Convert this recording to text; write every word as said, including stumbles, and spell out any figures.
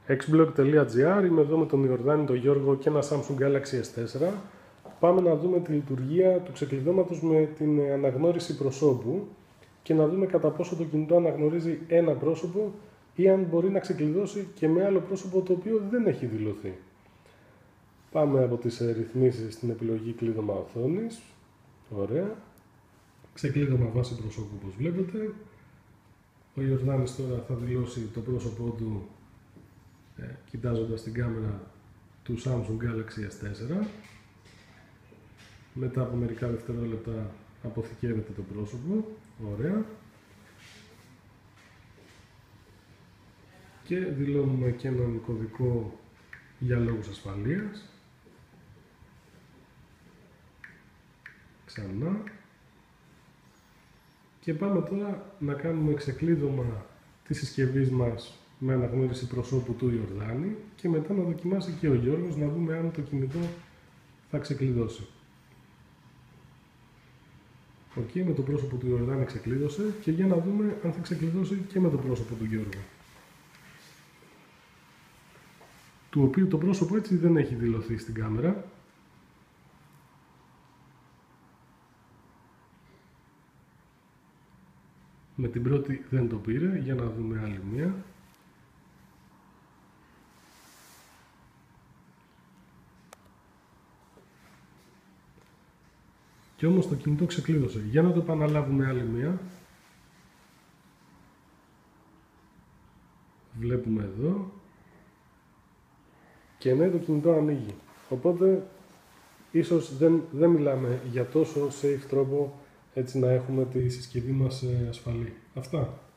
Xblog τελεία τζι άρ, είμαι εδώ με τον Ιορδάνη, τον Γιώργο και ένα Samsung Galaxy ες τέσσερα. Πάμε να δούμε τη λειτουργία του ξεκλειδώματος με την αναγνώριση προσώπου και να δούμε κατά πόσο το κινητό αναγνωρίζει ένα πρόσωπο ή αν μπορεί να ξεκλειδώσει και με άλλο πρόσωπο το οποίο δεν έχει δηλωθεί. Πάμε από τις ρυθμίσεις στην επιλογή κλείδωμα οθόνης. Ωραία. Ξεκλείδωμα βάση προσώπου όπως βλέπετε. Ο Ιορδάνης τώρα θα δηλώσει το πρόσωπό του ε, κοιτάζοντας την κάμερα του Samsung Galaxy ες τέσσερα. Μετά από μερικά δευτερόλεπτα αποθηκεύεται το πρόσωπο. Ωραία. Και δηλώνουμε και έναν κωδικό για λόγους ασφαλείας. Ξανά. Και πάμε τώρα να κάνουμε ξεκλείδωμα της συσκευής μας με αναγνώριση προσώπου του Ιορδάνη και μετά να δοκιμάσει και ο Γιώργος να δούμε αν το κινητό θα ξεκλειδώσει. Οκ, okay, με το πρόσωπο του Ιορδάνη ξεκλείδωσε και για να δούμε αν θα ξεκλειδώσει και με το πρόσωπο του Γιώργου, του οποίου το πρόσωπο έτσι δεν έχει δηλωθεί στην κάμερα. Με την πρώτη δεν το πήρε, για να δούμε άλλη μία. Και όμως το κινητό ξεκλείδωσε. Για να το επαναλάβουμε άλλη μία. Βλέπουμε εδώ. Και ναι, το κινητό ανοίγει. Οπότε, ίσως δεν, δεν μιλάμε για τόσο safe τρόπο έτσι να έχουμε τη συσκευή μας ασφαλή. Αυτά.